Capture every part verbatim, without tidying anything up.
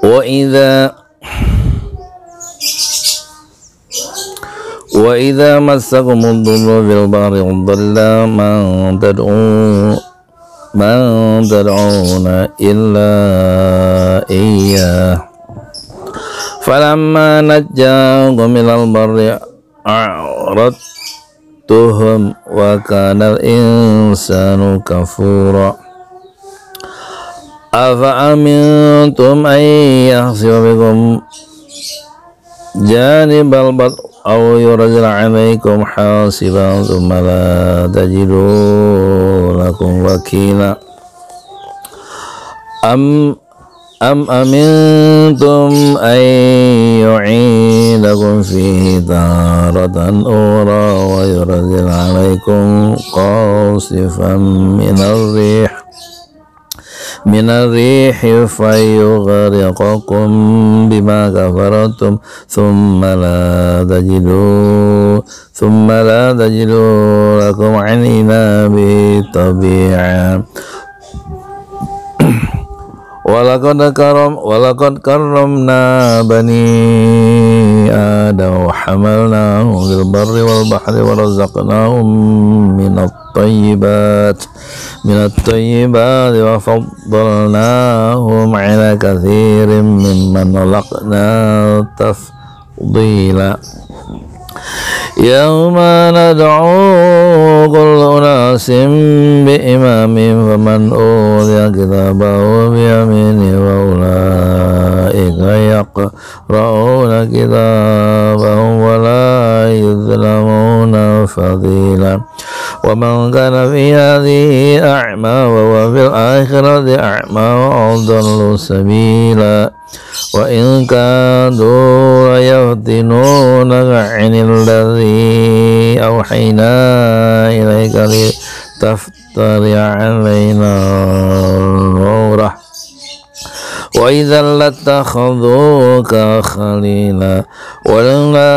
wa idza wa idza massakumud durru fil bahri dhalla man tad'u man tad'una illa iyyah falamma najjakum minal barri a'radtuhum wa kana al-insanu kafura afa amintum an yahsiba bikum janibal bad aw yurzil alaikum hasiban thumma la tajidu lakum wakila am am amintum an yu'idakum fihi taratan ukhra wa yurzil alaikum qasifan minal rih minal rihi fayughriqakum bima kafartum thumma la tajidu thumma la tajidu lakum alaina bi tabi'a walaqad karam walaqad karramna bani adam wa hamalnahum fil barri wal bahri wa razaqnahum minat thayyibat minat thayyibat wa faddalnahum ala katsirin mimman khalaqna tafdila yawma nad'u kulla unasin bi imamin faman utiya kitabahu bi yaminihi wa ulaika yaqra'una kitabahum wa la yuzlamuna fadila wa man kana fi hadhihi a'ma wa huwa fil akhirati a'ma wa adallu sabila wa in kadu yaftinunaka 'anil ladzi awhayna ilayka li taftari 'alaina nurah wa idzal lattakhadhuka khalila wa la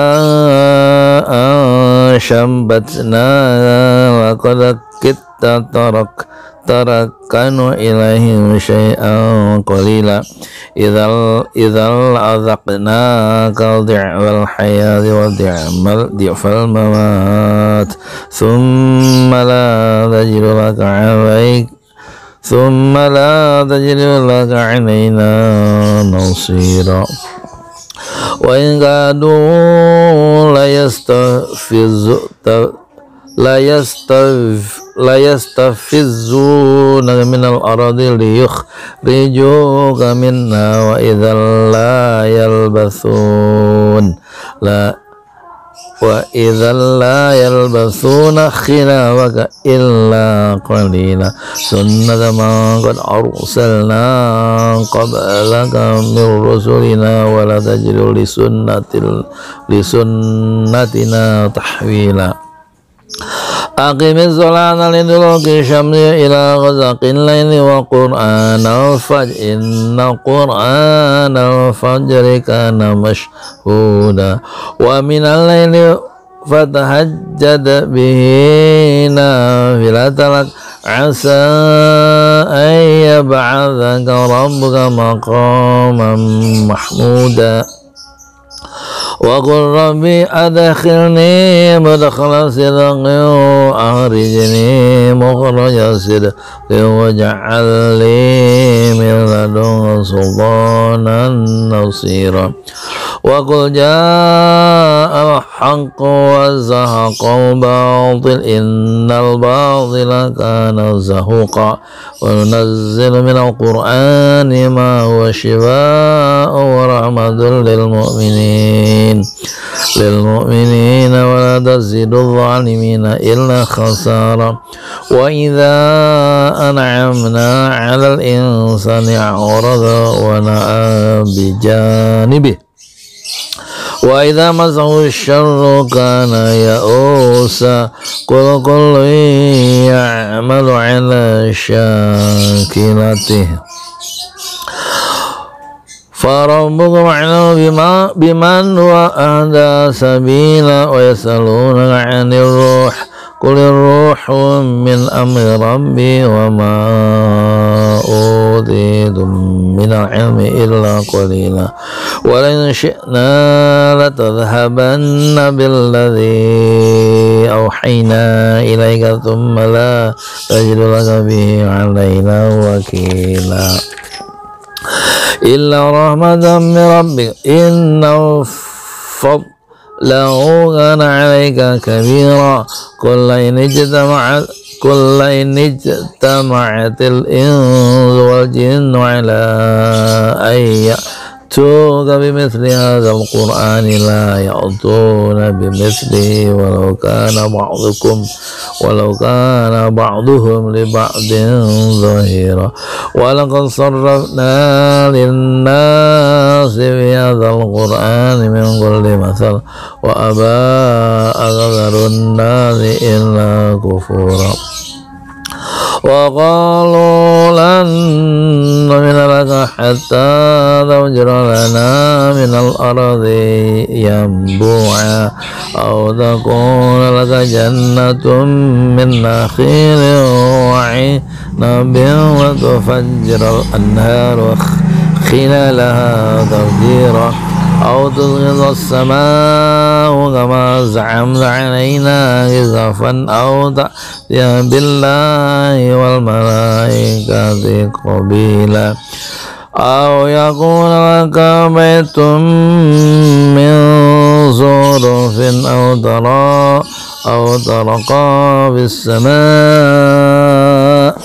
anshambatna laqad kitta tarak tarakanu ilaihim syai'an qalila idzal idzal azaqna kal di'wal hayati wa di'mal di'fal mamat thumma la tajidu laka 'alaik thumma la tajidu laka 'alaina nasira wa in kadu la yastafizu la yastaf la yastafizzuna minal ardi liyukhrijuka minha wa idzal la yalbathun la wa idzal la yalbathuna khilafaka illa qalila sunnata man qad arsalna qablaka min rusulina wa la tajidu li sunnatil li sunnatina tahwila aqimiz sholata liduluki syamsi ila ghasaqil laili wa qur'anal fajr inna qur'anal fajri kana mashhuda wa minal laili fatahajjad bihi nafilatan lak asa an yab'athaka rabbuka maqaman mahmuda wa qul rabbi adkhilni mudkhala sidqin wa akhrijni mukhraja sidqin waj'al li min ladunka sultanan nasira wa qul jaa'a al-haqqu wa zahaqa al-batil innal batila kana zahuqa wa nunazzilu minal qur'ani ma huwa shifaa'un wa rahmatun lil mu'minin للمؤمنين ولا تزيد الظالمين إلا خسارا وإذا أنعمنا على الإنسان أعرض ونأى بجانبه وإذا مسه الشر كان يئوسا قل كل يعمل على شاكلته فربكم أعلم بما بمن هو أهدى سبيلا ويسألونك عن الروح قل الروح من أمر ربي وما أوتيتم من العلم إلا قليلا ولئن شئنا لتذهبن بالذي أوحينا إليك ثم لا تجد لك به علينا وكيلا إلا رحمة من ربك إن الفضل كان عليك كبيرا قل إن اجتمعت قل إن اجتمعت الإنس والجن على أن يأتوك بمثل هذا القرآن لا يأتون بمثله ولو كان بعضكم ولو كان بعضهم لبعض ظهيرا ولقد صرفنا للناس في هذا القرآن من كل مثل وأبى أكثر الناس إلا كفورا وقالوا لن نؤمن لك حتى تفجر لنا من الأرض ينبوعا أو تكون لك جنة من نخيل وعنب وتفجر الأنهار خلالها تفجيرا أو تسقط السماء كما زعمت علينا كسفا أو تأتي بالله والملائكة قبيلا أو يكون لك بيت من زخرف أو ترى أو ترقى في السماء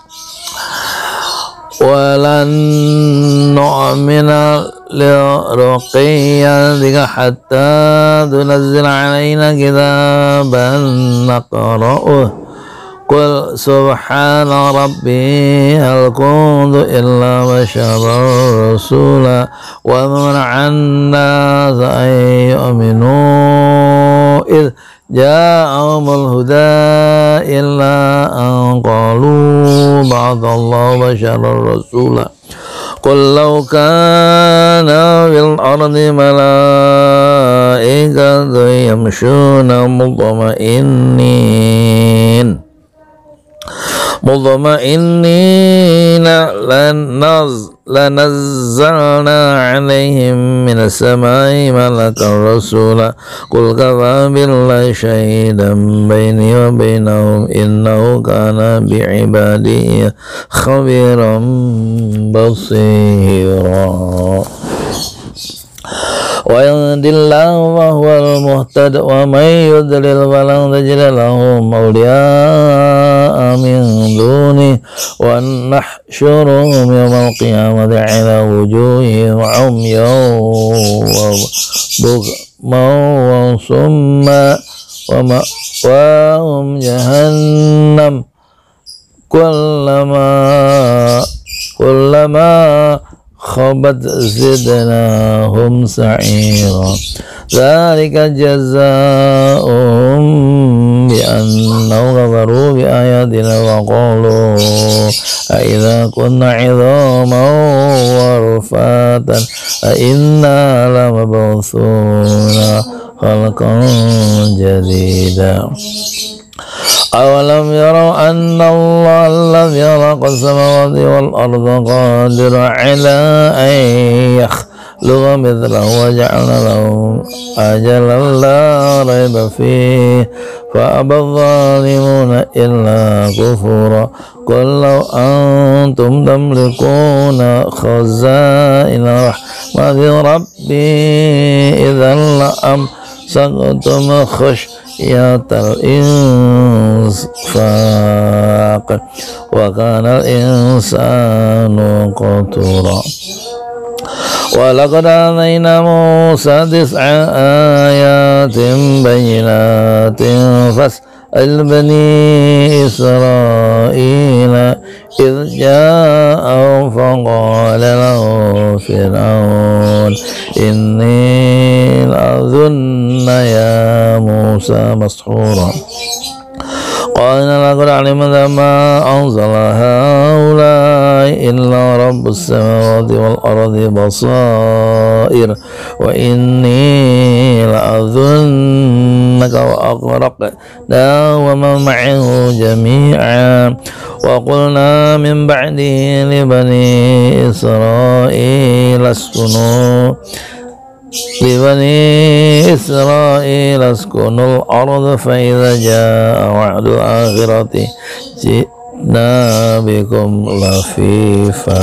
ولن نؤمن لرقيتك حتى تنزل علينا كتابا نقرأه قل سبحان ربي هل كنت إلا بشرا رسولا ومنع الناس أن يؤمنوا إذ جاءهم الهدى إلا أن قالوا بعث الله بشرا رسولا قل لو كان في الأرض ملائكة يمشون مطمئنين مطمئنين لنز لنزلنا عليهم من السماء ملكا رسولا قل كفى بالله شهيدا بيني وبينهم إنه كان بعباده خبيرا بصيرا ويهدي الله فهو المهتد ومن يضلل فلن تجد لهم أولياء من دونه ونحشرهم يوم القيامة على وجوههم عميا وبكما وصما ومأواهم جهنم كلما كلما خبت زدناهم سعيرا ذلك جزاؤهم بأنهم كفروا بآياتنا وقالوا أإذا كنا عظاما ورفاتا أإنا لمبعوثون خلقا جديدا أولم يروا أن الله الذي خلق السماوات والأرض قادر على أن يخلق مثله وجعل له أجلا لا ريب فيه فأبى الظالمون إلا كفورا قل لو أنتم تملكون خزائن رحمة ربي إذا لأمسكتم خشية الإنفاق وكان الإنسان قتورا ولقد آتينا موسى تسع آيات بينات فاسأل بني إسرائيل إذ جاءهم فقال له فرعون إني لأظن يا موسى مسحورا قال لقد علمت ما أنزل هؤلاء إلا رب السماوات والأرض بصائر wa inni la'adhunnaka wa aghraqna wa man ma'ahu jami'an wa qulna min ba'dihi li bani Isra'ila askunu li bani Isra'ila askunul arda fa idza jaa wa'dul akhirati ji'na bikum lafifa.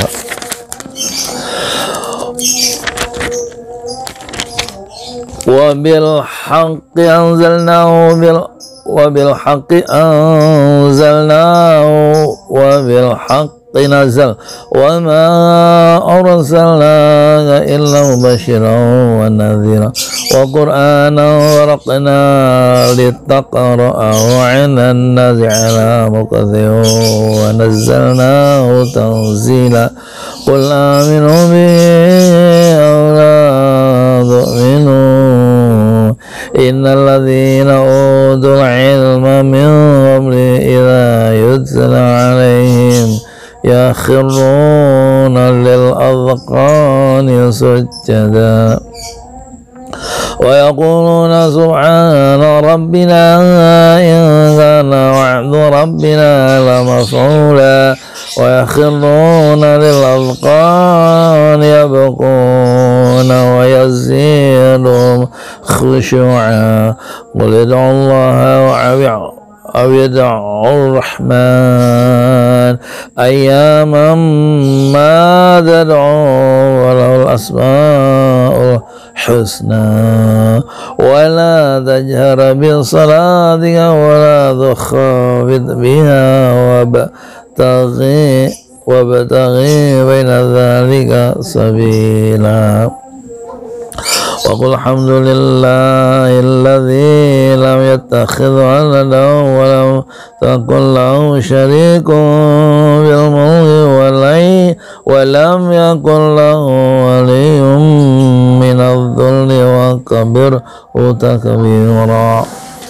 Wa bil haqqi anzalnahu bil wa bil haqqi anzalnahu wa bil haqqi nazal wa ma arsalnaka illa mubashiran wa nadhira wa qur'anan faraqna litaqra'ahu 'ala an-nasi 'ala muqthin wa nazzalnahu tanzila qul aminu bihi aw la tu'minu innal ladzina utul ilma min qabli idza yutla 'alaihim yakhruna lil adqani sujada wa yaquluna subhana rabbina in kana wa'du rabbina lamaf'ula wa yakhruna lil adqani yabquna wa yazidum khushu'a qul ud'u allaha aw yad'u ar-rahman ayyaman ma tad'u wa lahul asma'ul husna wa la tajhar bi salatika wa la tukhafit biha wa bataghi wa bataghi baina dhalika sabila wa qul alhamdulillahi alladhi lam yattakhidh waladan wa lam takun lahu sharikun bil mulki wa lam yakun lahu waliyyun min adh-dhulli wa kabbirhu takbira.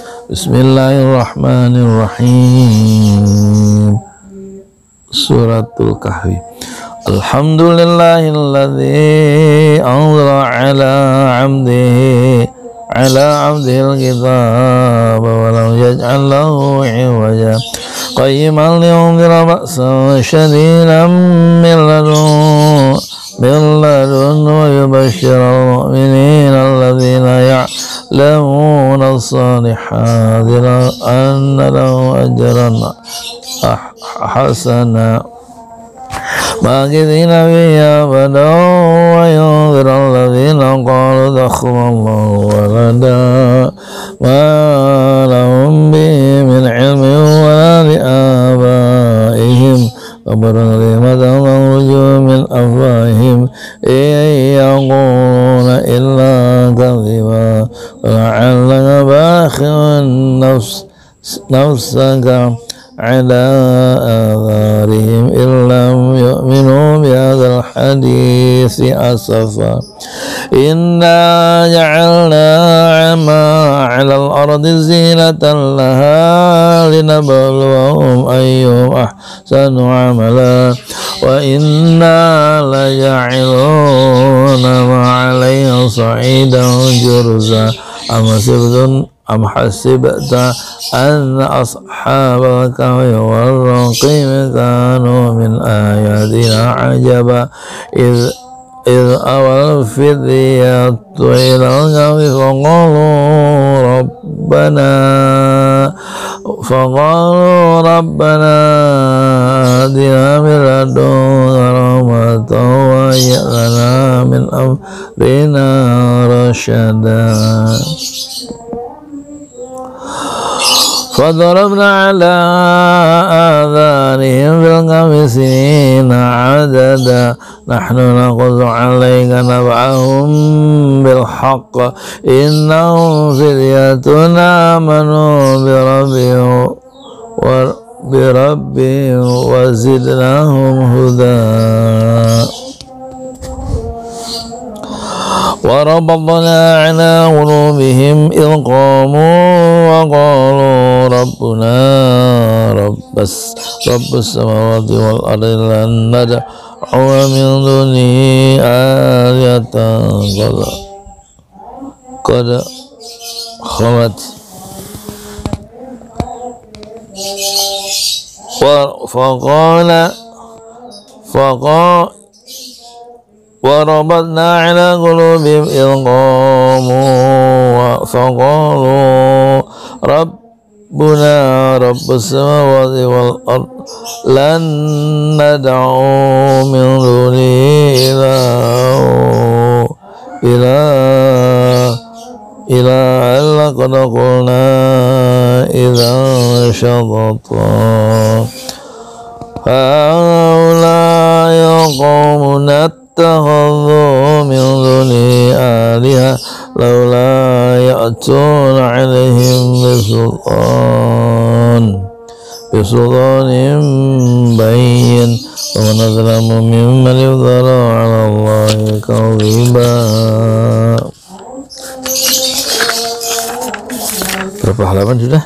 Bismillahirrahmanirrahim. Suratul Kahfi. Alhamdulillahilladzi anzala ala 'abdihi ala 'abdihil kitaba wa lam yaj'al lahu 'iwaja qayyiman liyunzira ba'san shadidan min ladun min ladun wa yubashshiral mu'minina alladzina ya'lamuna as-salihati anna lahum ajran hasana makithina fiha abada wa yunzira alladhina qalu dakhallallahu walada ma lahum bihi min ilmin wa li abaihim kabarimatan takhruju min afwahihim in yaquluna illa kadhiba la'allaka bakhirun nafsaka ala atharihim illam yu'minu bihadzal hadisi asafa inna ja'alna 'ama 'alal ardi zinatan laha linabluwahum ayyuhum ahsanu 'amala wa inna laja'iluna ma 'alayha sa'idan jurza amasibun am hasibta anna ashabal kahfi wal raqim kanu min ayatina ajaba iz iz awal fidyatu ila kahfi faqalu rabbana faqalu rabbana atina min ladunka rahmatan wa hayyi' lana min amrina rasyada. فضربنا على آذانهم في الكهف سنين عددا نحن نقص عليك نبأهم بالحق إنهم فتية آمنوا بربهم بربهم وزدناهم هدى وربطنا على قلوبهم إذ قاموا وقالوا ربنا رب رب السماوات والأرض لن ندعو من دونه آلهة qad khalat wa faqala faqa wa rabatna ala qulubihim idh qamu wa faqalu rabbuna rabbus samawati wal ard lan nad'u min dunihi ilaha ila ila laqad qulna idza syadata haula qawmun ittakhadhu min duni aliha laula ya'tuna 'alaihim bisultan bisultanin bayyin wa man azlamu mimman iftara 'ala Allahi kadhiba. Berapa halaman sudah?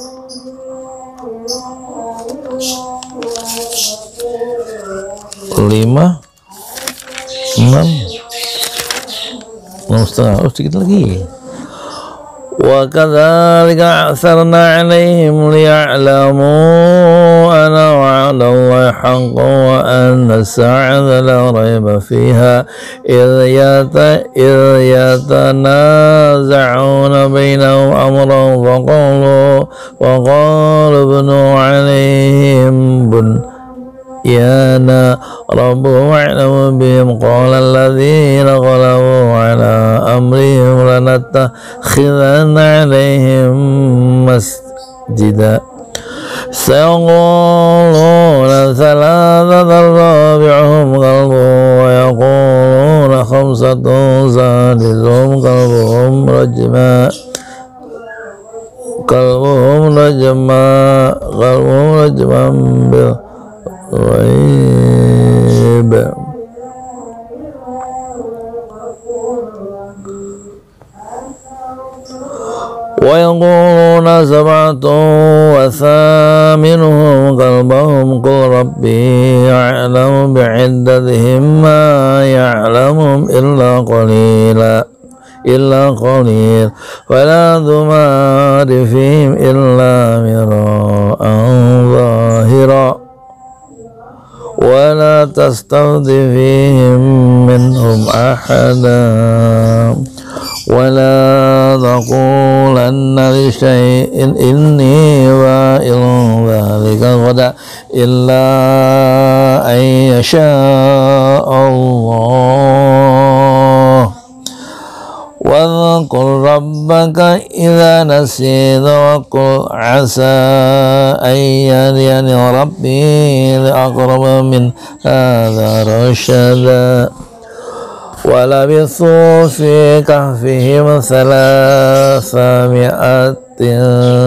Lima, enam, enam setengah. Oh, sedikit lagi. Wa kadzalika a'tharna 'alaihim liya'lamu anna wa'da Allahi haqqun wa anna as-sa'ata la rayba fiha idh yata idh yatanaza'una bainahum amrahum wa qalu wa qalu ibnu 'alaihim bun yana rabbuhum a'lamu bihim qala alladhina ghalabu ala amrihim lanattakhidanna 'alaihim masjida sayaquluna thalathatun rabi'uhum qalbuhum wa yaquluna khamsatun sadisuhum qalbuhum rajma qalbuhum rajma qalbuhum rajman bil ghaib wa yaquluna sab'atun wa thaminuhum qalbuhum qul rabbi ya'lamu bi'iddatihim ma ya'lamuhum illa qalila illa qalil wala dhumari fihim illa mira'an zahira wala tastafti fihim minhum ahada wala taqulanna li syai'in inni wa'ilun dhalika ghada illa an yasha Allah wadhkur rabbaka idza nasita wa qul asa an yahdiyani rabbi li aqrab min hadha rashada wa labithu fi kahfihim thalatha mi'atin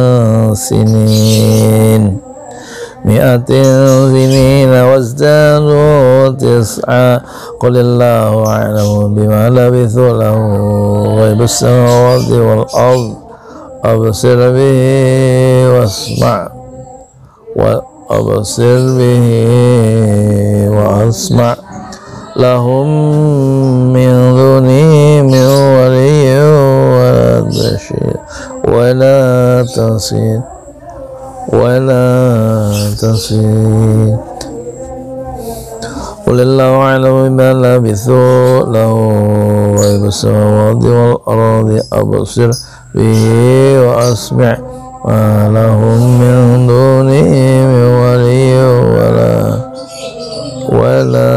sinin mi'atin sinina wazdadu tis'a qulillahu a'lamu bima labithu lahu ghaibus samawati wal ard absir bihi wasma' wa absir bihi wa asma' lahum min dunihi min waliyyin wa la tashir wa la tasir wala tasir qulillahu a'lamu bima labithu lahu ghaibus samawati wal ardi absir bihi wa asmi' ma lahum min dunihi min waliyyin wala wala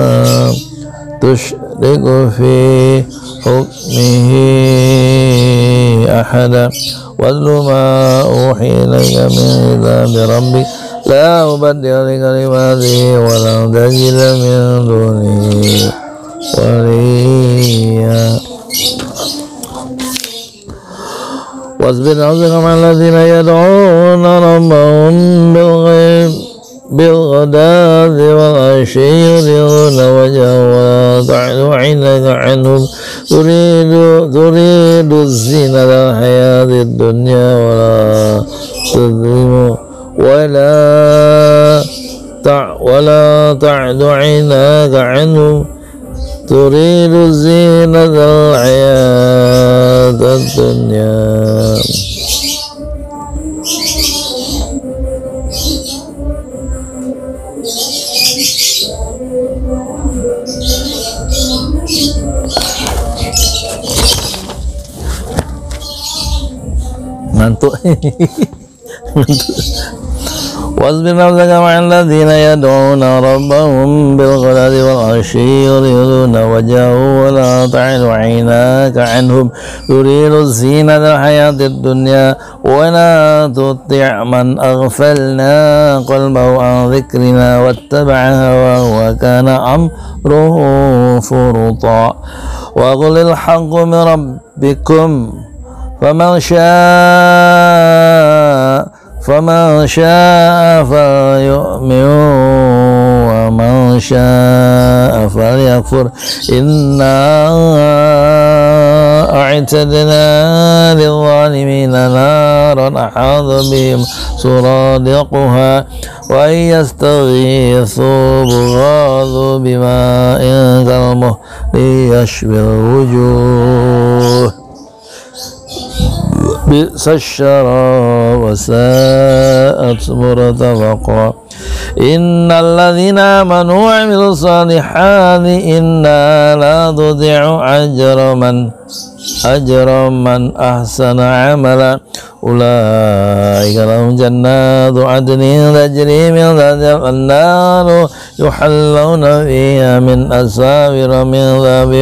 tushriku fi hukmihi ahada watlu ma uhiya ilayka min kitabi rabbik la mubaddila li kalimatihi wa la tajida min dunihi waliya wasbir nafsaka ma'a alladhina yad'una rabbahum bil ghaib bil ghadati wal ashi yuriduna wajhahu wa la ta'du 'aynaka 'anhum turidu turidu zinata hayati dunya wa la tudhimu wa la ta' wa la ta'du 'aynaka 'anhum turidu zinatal hayatad dunya. Ngantuk. واصبر نفسك مع الذين يدعون ربهم بالغداة والعشي يريدون وجهه ولا تعد عيناك عنهم تريد زينة الحياة الدنيا ولا تطع من أغفلنا قلبه عن ذكرنا واتبع هواه وكان أمره فرطا وقل الحق من ربكم فمن شاء فمن شاء فليؤمن ومن شاء فليكفر إنا أعتدنا للظالمين نارا أحاط بهم سرادقها وإن يستغيثوا يغاثوا بماء كالمهل يشوي الوجوه بئس الشراب وساءت مرتفقا إن الذين آمنوا وعملوا الصالحات إنا لا نضيع أجر من أجر من أحسن عملا أولئك لهم جنات عدن تجري من تحتها الأنهار يحلون فيها من أساور من ذهب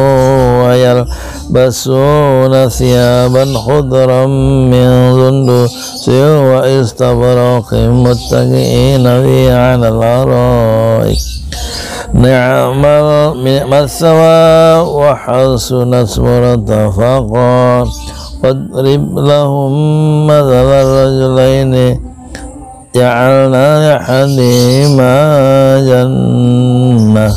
ويلبسون ثيابا خضرا من سندس واستبرق متكئين فيها على الأرائك نعم الثواب وحسنت مرتفقا واضرب لهم مثل الرجلين جعلنا لأحدهما جنة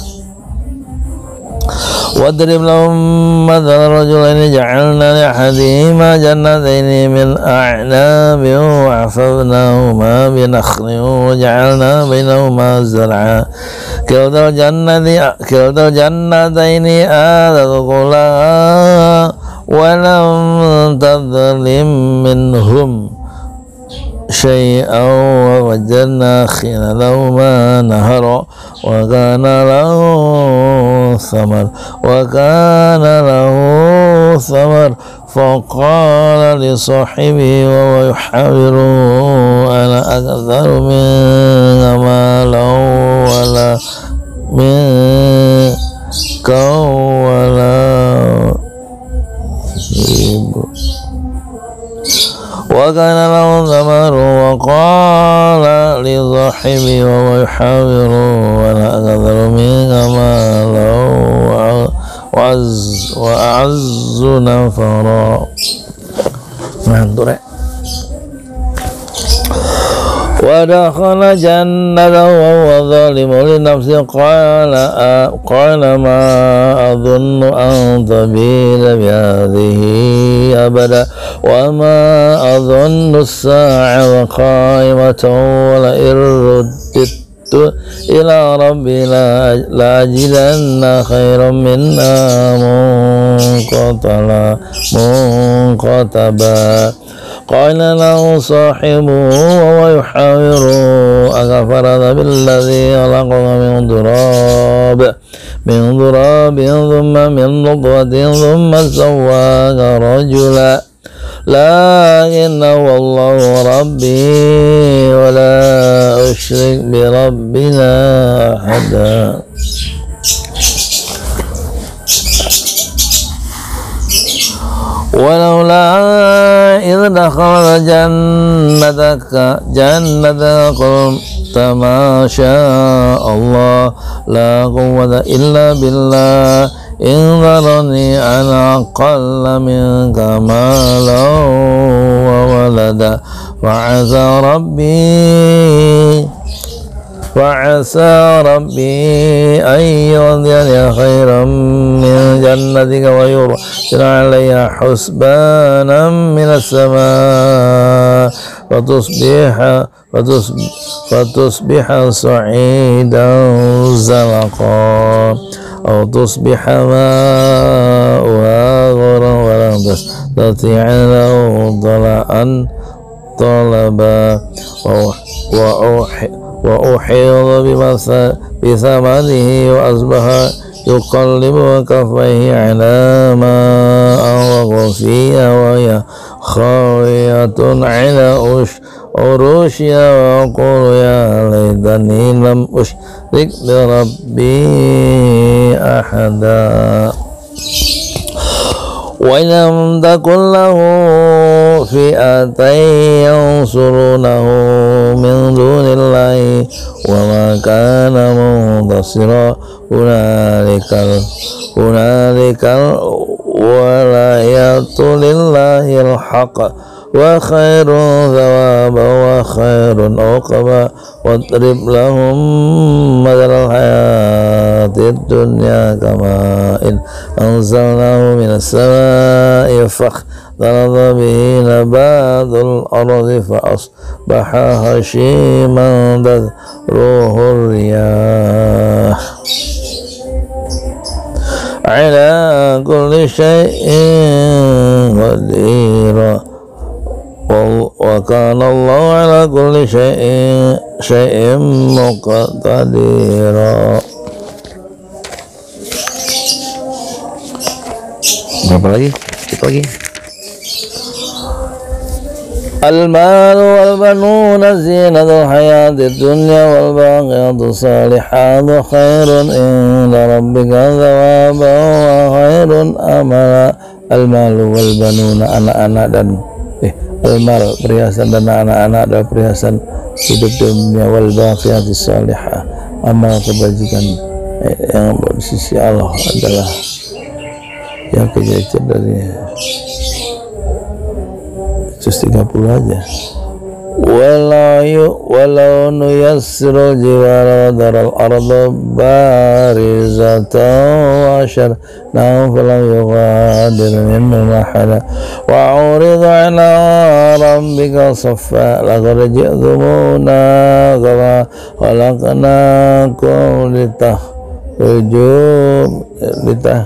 واضرب لهم مثل الرجلين جعلنا لأحدهما جنتين من أعناب وحفظناهما بنخل وجعلنا بينهما زرعا كلتا الجنة كلتا الجنتين آتت أكلها ولم تظلم منهم شيئا ووجدنا خلالهما نهرا وكان له ثمر وكان له ثمر فقال لصاحبه وهو يحاوره أنا أكثر منك مالا ولا منك ولا وكان له ثمر وقال لصاحبه وهو يحاوره أنا أكثر منك مالا وأعز وأعز نفرا. ودخل جنته وهو ظالم لنفسه قال قال ما أظن أن تبيد بهذه أبدا وما أظن الساعة قائمة ولئن رددت إلى ربي لأجدن خيرا منها منقلبا قال له صاحبه وهو يحاوره أكفرت بالذي خلقك من تراب من تراب ثم من نطفة ثم سواك رجلا لكن هو الله ربي ولا أشرك بربنا أحدا. ولولا إذ دخل جنتك جنتك قلت ما شاء الله لا قوة إلا بالله إن ذرني أنا أقل منك مالا وولدا فعسى ربي فعسى ربي أن يؤتيني خيرا من جنتك ويرسل عليها حسبانا من السماء فتصبح فتصبح, فتصبح صعيدا زلقا أو تصبح ماؤها غورا ولن تستطيع له طلعا طلبا وأحيط بثمنه وأصبح يقلب كفيه على ما أنفق فيها وهي خاوية على عروشها ويقول يا ليتني لم أشرك بربي أحدا وإن لم تكن له فئتين ينصرونه من دون الله وما كان منتصرا هنالك هنالك الولاية لله الحق وخير ثوابا وخير عقبا واضرب لهم مثل الحياة الدنيا كماء أنزلناه من السماء فاختلط به نبات الأرض فأصبح هشيما تذروه الرياح على كل شيء قدير وكان الله على كل شيء شيء مقتدرا. Berapa lagi? Itu lagi. المال والبنون زينة الحياة الدنيا والباقيات الصالحات خير عند ربك ثوابا وخير أملا. المال والبنون anak-anak dan eh al-mal perhiasan dan anak-anak adalah perhiasan hidup dunia, wal baqiyatus salihah amal kebajikan eh, yang di sisi Allah adalah yang kejajar dari juz tiga puluh aja. walau walau nuyassirul jibala wa daral arda barizatan wa syarnahu falam yughadir minhu mahada wa urida ala rabbika saffa laqad ji'tumuna kama khalaqnakum litahujum litah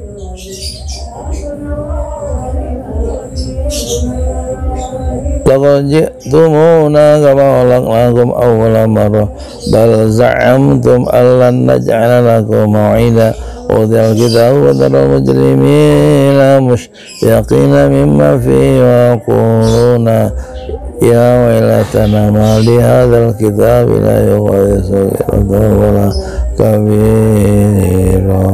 laqad ji'tumuna kama khalaqnakum awwala marrah bal za'amtum allan naj'ala lakum maw'ida وَوَضِعَ الْكِتَابُ وَتَرَى الْمُجْرِمِينَ مُشْفِقِينَ مِمَّا فِيهِ وَيَقُولُونَ يَا وَيْلَتَنَا مَا لِهَذَا الْكِتَابِ لَا يُغَادِرُ صَغِيرَةً وَلَا كَبِيرَةً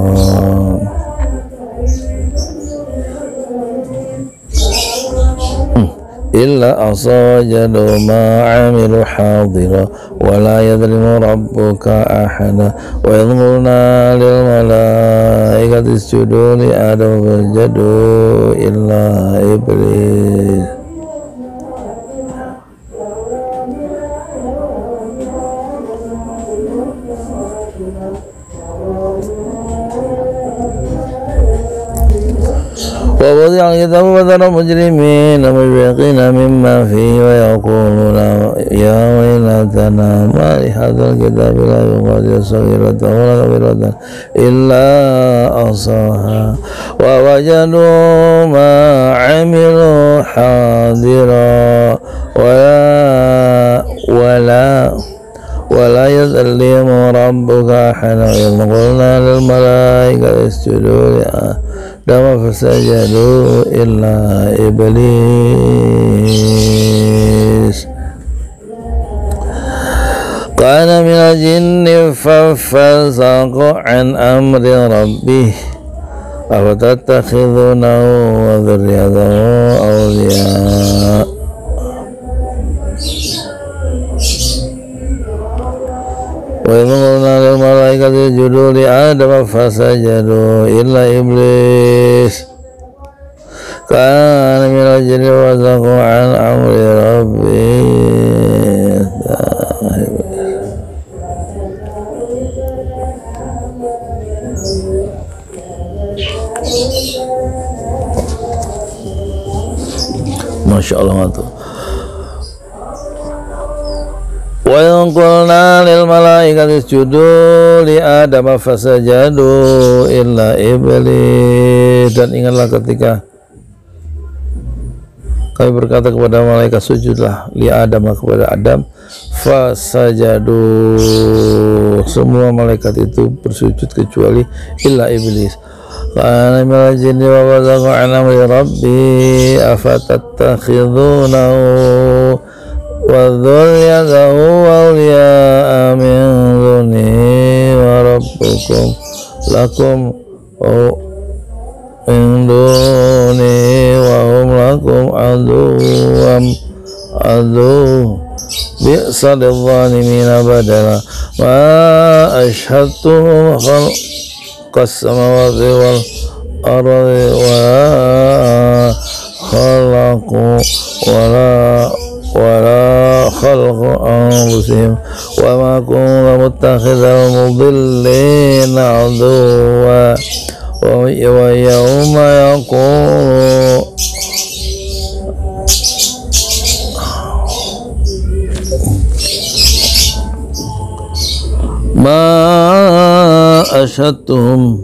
إلا أصوجدوا ما عملوا حاضرا ولا يظلم ربك أحدا وإذ قلنا للملائكة اسجدوا لآدم فسجدوا إلا إبليس ووضع الكتاب وترى المجرمين مشفقين مما فيه ويقولون يا ويلتنا ما لهذا الكتاب لا يغادر صغيرة ولا كبيرة إلا أحصاها ووجدوا ما عملوا حاضرا ولا ولا ولا يظلم ربك أحدا إذ قلنا للملائكة اسجدوا لآدم فسجدوا إلا إبليس كان من الجن ففسق عن أمر ربه أفتتخذونه وذريته أولياء وإذ قلنا للملائكة اسجدوا لآدم فسجدوا إلا إبليس كان من الجن ففسق عن أمر ربه Masya Allah. Wa wa qulna lil malaikati isjudu li Adam fasajadu illa iblis. Dan ingatlah ketika kami berkata kepada malaikat sujudlah li Adam, kepada Adam, fasajadu, semua malaikat itu bersujud kecuali illa iblis. Qala minal jinni wa bazaqa an amri rabbi afatattakhidunahu wa dhurriyyatahu awliya'a min duni wa rabbukum lakum min duni wa hum lakum aduwwam aduw bi'sa lidh-dhalimina badala ma ashhadtuhum khalqas samawati wal ardi wa khalaqu wala wala khalqu anfusihim wa ma kuntu muttakhidhal mudillina aduwwa wa yawma yaqulu ma ashhadtuhum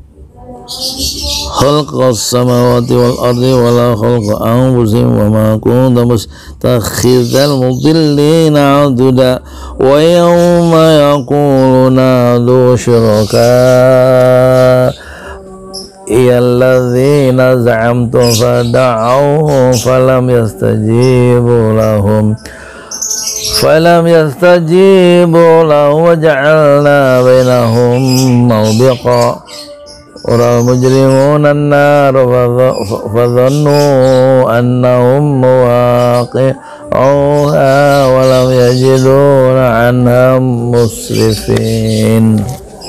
khalqas samawati wal ardi wala khalqa anfusihim wa ma kuntu mustakhidhal mudillina aduda wa yawma yaqulu nadu syuraka iyalladzina za'amtum fada'awhum falam yastajibu lahum falam yastajibu lahu wa ja'alna bainahum mawbiqa ural mujrimuna an-nar fadhannu annahum muwaqi'uha wa lam yajiduna anha musrifin.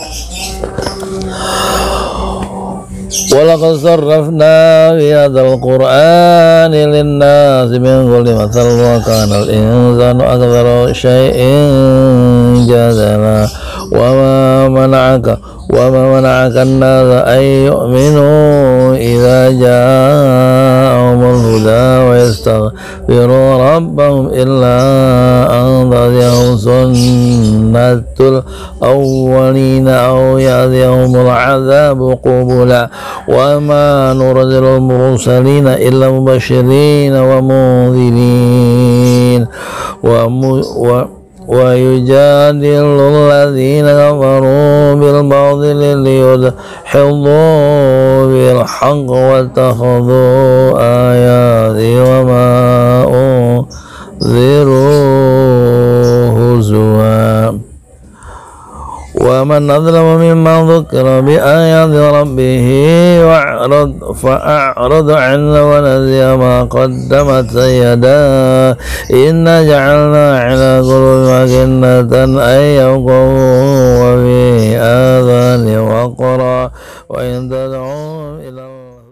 Walaqad sarrafna fi hadzal qur'ani lin-nasi min kulli mathal wa kana al-insanu aktsara shay'in jadala wa ma mana'aka wa ma mana'aka an-nasa an yu'minu idza ja'ahumul huda wa yastaghfiru rabbahum illa an tadiyahum sunnatul awwalina aw ya'tiyahumul 'adzabu qubula wa ma nursilul mursalina illa mubasysyirin wa mundhirin wa wa yujadilul ladzina kafaru bil batili liyudhidu bil haqqi wa takhadhu ayati wa ma unziru huzwa wa man adlamu mimman dhukira bi ayati rabbih wa'rad fa'arada 'anhu wa nasiya ma qaddamat yadahu inna ja'alna 'ala qulubihim akinnatan an yafqahu wa fi adhanihim waqra wa in tad'uhum ila